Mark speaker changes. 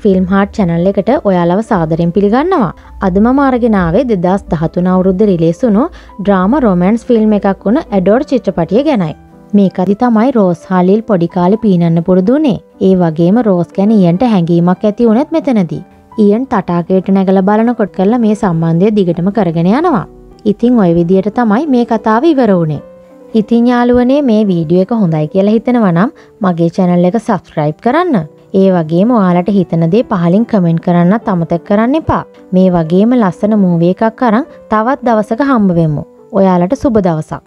Speaker 1: Film heart channel එකට ඔයාලව සාදරයෙන් පිළිගන්නවා. අද මම අරගෙන ආවේ 2013 අවුරුද්දේ රිලීස් වුණු ඩ්‍රාමා රොමැන්ස් ෆිල්ම් එකක් වුණ ඇඩෝර් චිත්‍රපටිය ගැනයි. මේකදි තමයි රෝස් හාලිල් පොඩි කාලේ පීනන්න පුරුදු වුණේ. ඒ වගේම රෝස් ගැන ඊයන්ට හැඟීමක් ඇති වුණත් මෙතනදී. ඊයන් තටාකයට නැගලා බලනකොට කළා මේ සම්බන්ධය දිගටම කරගෙන යනවා. ඉතින් ওই විදියට තමයි මේ කතාව ඉවර වුණේ. ඉතින් යාළුවනේ මේ වීඩියෝ එක හොඳයි කියලා හිතනවා නම් මගේ channel එක subscribe කරන්න. ඒ වගේම ඔයාලට හිතන දේ පහලින් කමෙන්ට් කරන්නත් අමතක කරන්න එපා. මේ වගේම ලස්සන මූවි එකක් අරන් තවත් දවසක හම්බ වෙමු. ඔයාලට සුබ දවසක්.